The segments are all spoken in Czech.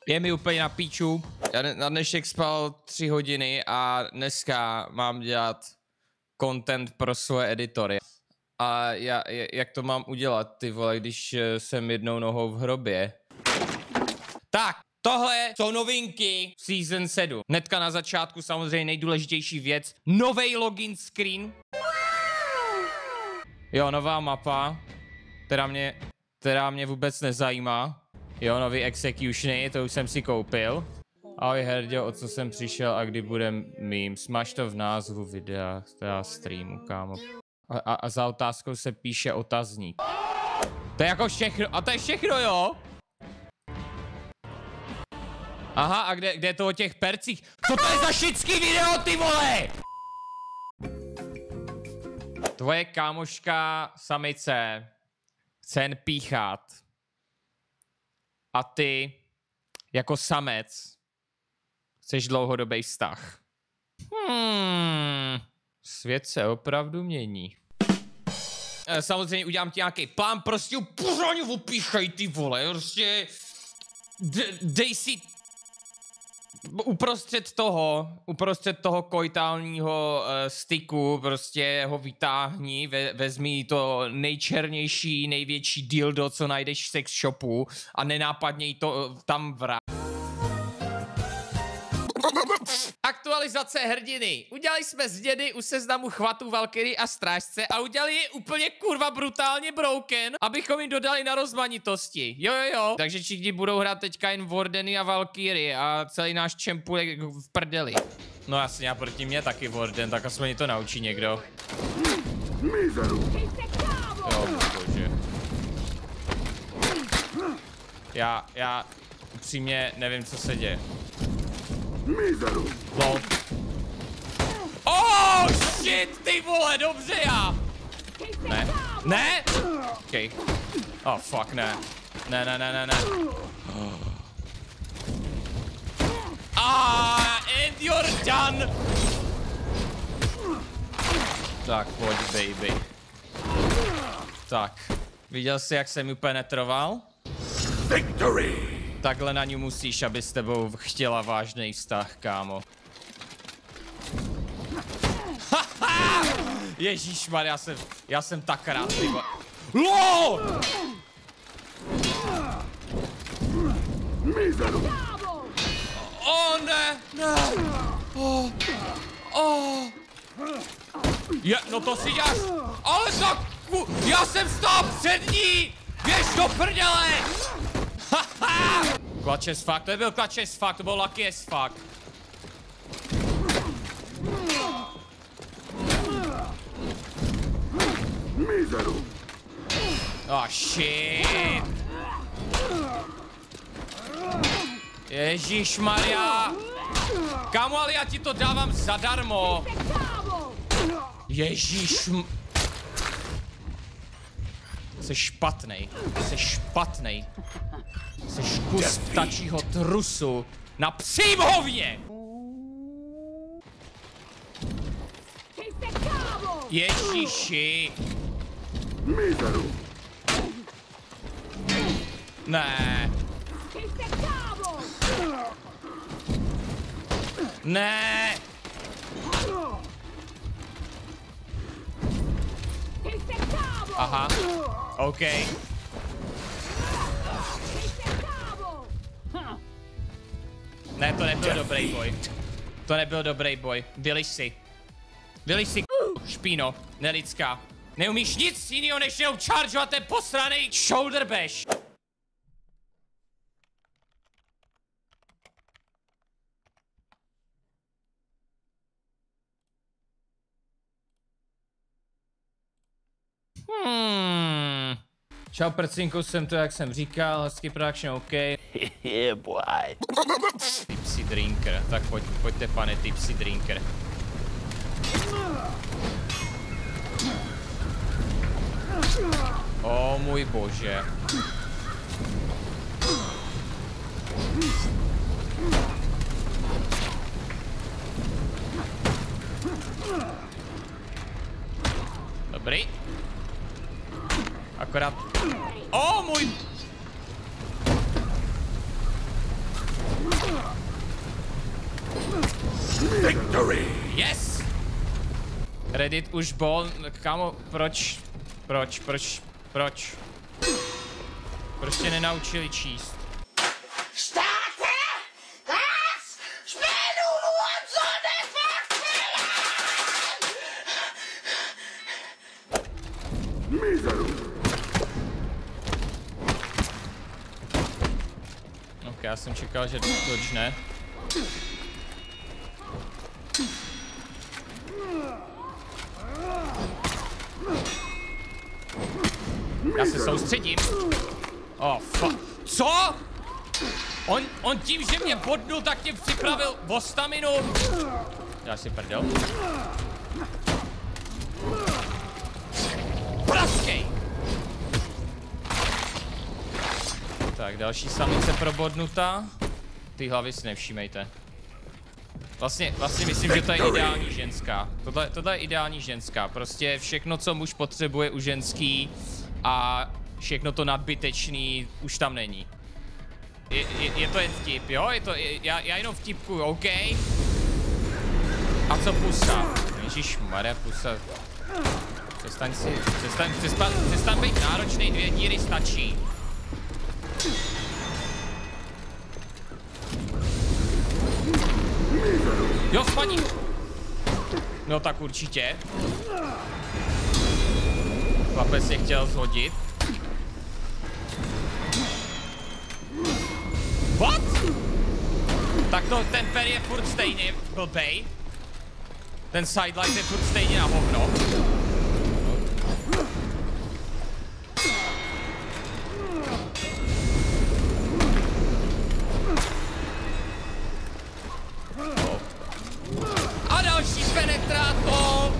Je mi úplně na píču. Já na dnešek spal 3 hodiny a dneska mám dělat content pro svoje editory. A jak to mám udělat, ty vole, když jsem jednou nohou v hrobě? Tak, tohle jsou novinky Season 7. Hnedka na začátku samozřejmě nejdůležitější věc. Novej login screen. Jo, nová mapa, která mě vůbec nezajímá. Jo, nový executiony, to už jsem si koupil. Ahoj Herďo, o co jsem přišel a kdy bude mím? Smaž to v názvu videa, teda streamu, kámo. A za otázkou se píše otazník. To je jako všechno, a to je všechno, jo? Aha, a kde je to o těch percích? Co to je za šitský video, ty vole? Tvoje kámoška samice chce jen píchat. A ty, jako samec, chceš dlouhodobý vztah. Svět se opravdu mění. Samozřejmě udělám ti nějaký plán, prostě pořádně opíchaj, ty vole, prostě dej si uprostřed toho koitálního styku, prostě ho vytáhni, vezmi to nejčernější, největší dildo, co najdeš v sex shopu a nenápadně to tam vrát. Aktualizace hrdiny. Udělali jsme změny u seznamu chvatů Valkyrie a strážce a udělali je úplně kurva brutálně broken, abychom jim dodali na rozmanitosti. Jo. Takže všichni budou hrát teďka jen Wardeny a Valkyrie a celý náš čempu je v prdeli. No jasně, a proti mě taky Warden, tak aspoň to naučí někdo. Jo, bože. Já upřímně nevím, co se děje. Lol. Oh shit, ty vole, dobře já. Ne? Okay. Oh fuck, ne. And you're done. Tak, pojď, baby. Tak, viděl jsi, jak jsem úplně netroval? Victory! Takhle na ní musíš, aby s tebou chtěla vážný vztah, kámo. Ježíšmar, já jsem tak rád, ty vole. LOL! Ne. No to si děláš. Ale tak, já jsem stál před ní. Běž do prdele. Clutch as fuck, to nebyl clutch as fuck, to byl lucky as fuck. Oh shit. Ježišmarja. Kámo, ale já ti to dávám zadarmo. Jsi špatnej. Jsi kus ptačího trusu na psím hovně! Ježiši! Ne! Aha, OK. Ne, to nebyl dobrý boj. Vyliš si, špíno, nelidská. Neumíš nic jinýho, než jenom chargeovat ten posranej shoulder bash. Čau prcinku, jsem to, jak jsem říkal, hezký production, OK. Yeah, boy. Tipsy drinker, tak pojďte pane tipsy drinker. O můj bože. Dobrý. Akorát... O můj... Victory! Yes! Reddit už bol, kámo, proč? Prostě nenaučili číst. Ok, já jsem čekal, že dočne. Já se soustředím. Oh, fuck. Co? On tím, že mě bodnul, tak mě připravil o staminu. Já si prdel. Praskej! Tak, další samice probodnutá. Ty hlavy si nevšímejte. Vlastně myslím, že to je ideální ženská. Tohle je ideální ženská. Prostě všechno, co muž potřebuje u ženský a všechno to nadbytečný už tam není. Je to jen vtip, jo? Já jenom vtipkuju, OK? A co pusa? Ježišmarja, pusa. Přestaň být náročnej, 2 díry stačí. Jo, spadí. No tak určitě. Chlapec mě chtěl zhodit. What? Tak to, ten per je furt stejně blbej. Ten sidelight je furt stejně na hovno. A další penetrátor!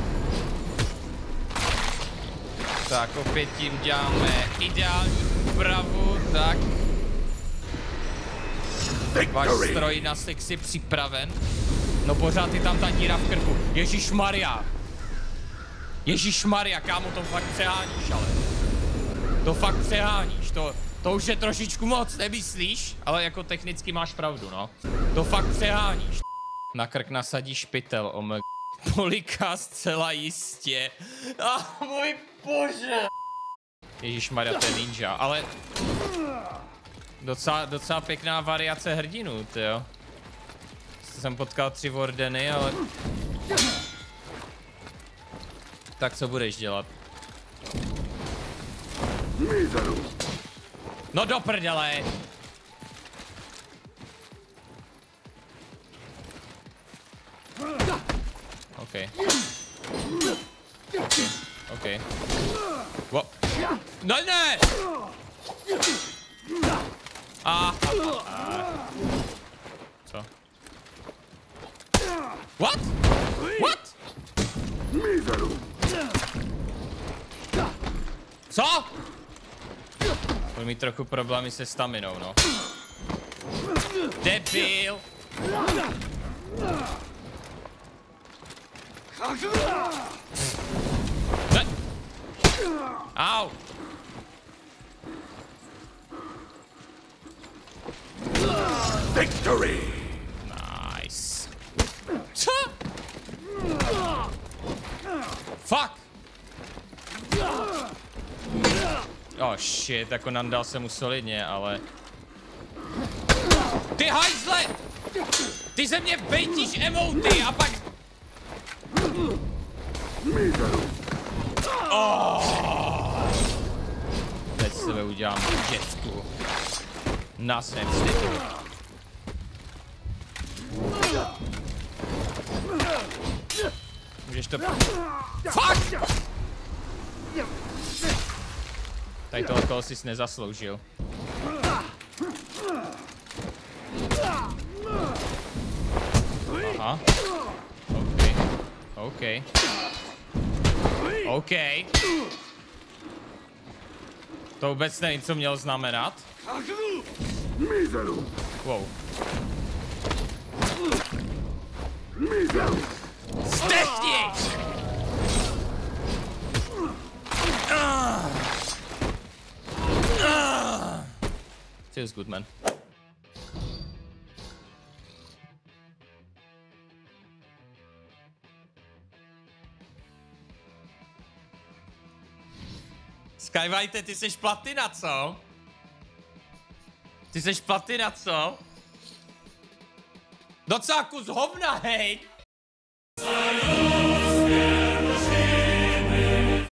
Tak opět tím děláme ideální úpravu, tak. Váš stroj na sexy připraven. No pořád je tam ta díra v krku. Ježišmarja. Ježišmarja, kámo, to fakt přeháníš, ale. To fakt přeháníš, to už je trošičku moc, nemyslíš? Ale jako technicky máš pravdu, no. To fakt přeháníš. Na krk nasadíš pytel, omg. Polika zcela jistě. Můj bože. Ježišmarja, to je ninja, ale. Docela pěkná variace hrdinů, tyjo. Jsem potkal 3 wardeny, ale... Tak co budeš dělat? No do prdele! OK. OK. What? No ne! Co? What? What? Co? Budu mít trochu problémy se staminou, no. Debil! Ne. Au! Victory! Nice. Co? Fuck! Oh shit, jako nandal jsem mu solidně, ale... Ty hajzle! Ty ze mě bejtíš emoty a pak... Oh! Teď sebe udělám děcku. Na svém styku. Můžeš to... Fuck! Tady toho jsi nezasloužil. Aha. OK. OK. To vůbec nevím, co mělo znamenat. Wow. Zdechni! Feels good, man. Skywhite, ty seš platina, co? Ty seš platina, co? Docela kus hovna, hej!